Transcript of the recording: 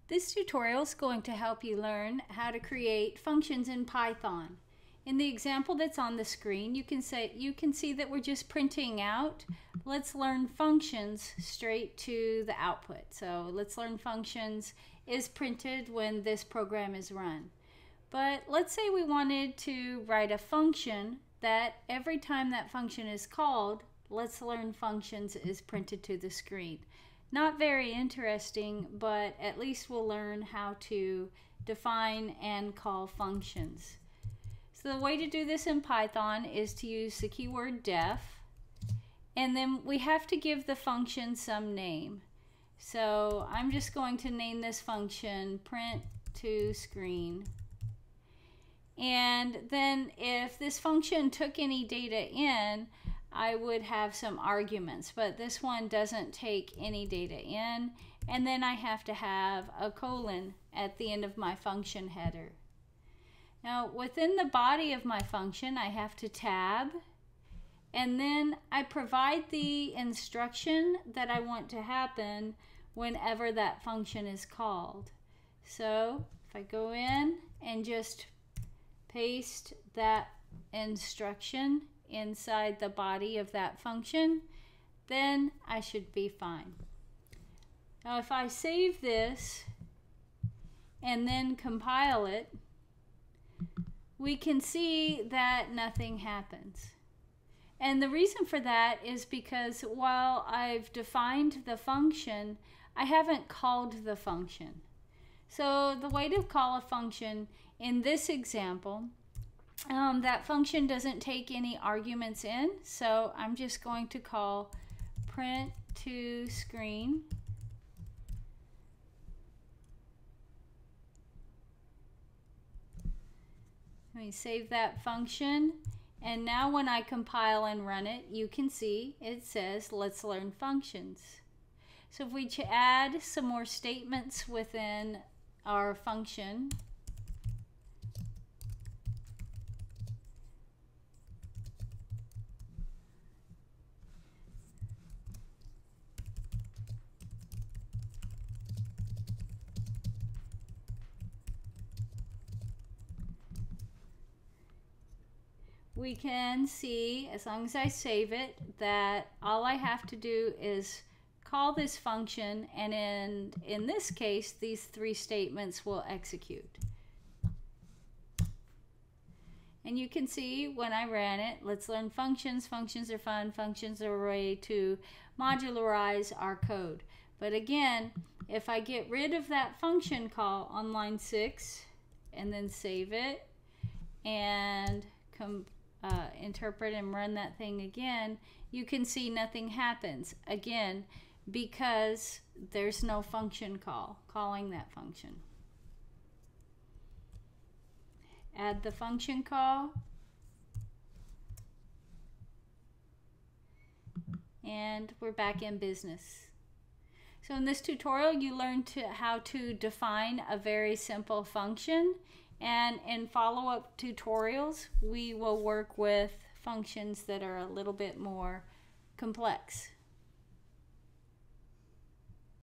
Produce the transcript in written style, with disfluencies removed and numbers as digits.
This tutorial is going to help you learn how to create functions in Python. In the example that's on the screen, you can see that we're just printing out. Let's learn functions straight to the output. So let's learn functions is printed when this program is run. But let's say we wanted to write a function that every time that function is called, let's learn functions is printed to the screen. Not very interesting, but at least we'll learn how to define and call functions. So the way to do this in Python is to use the keyword def, and then we have to give the function some name. So I'm just going to name this function print to screen. And then if this function took any data in, I would have some arguments, but this one doesn't take any data in, and then I have to have a colon at the end of my function header. Now within the body of my function I have to tab, and then I provide the instruction that I want to happen whenever that function is called. So if I go in and just paste that instruction inside the body of that function, then I should be fine. Now if I save this and then compile it, we can see that nothing happens. And the reason for that is because while I've defined the function, I haven't called the function. So the way to call a function in this example, that function doesn't take any arguments in, so I'm just going to call print to screen. Let me save that function, and now when I compile and run it, you can see it says let's learn functions. So if we add some more statements within our function, we can see, as long as I save it, that all I have to do is call this function, and in this case these three statements will execute. And you can see when I ran it, let's learn functions. Functions are fun. Functions are a way to modularize our code. But again, if I get rid of that function call on line 6 and then save it and interpret and run that thing again, you can see nothing happens. Again, because there's no function calling that function. Add the function call, and we're back in business. So in this tutorial you learned how to define a very simple function, and in follow-up tutorials we will work with functions that are a little bit more complex.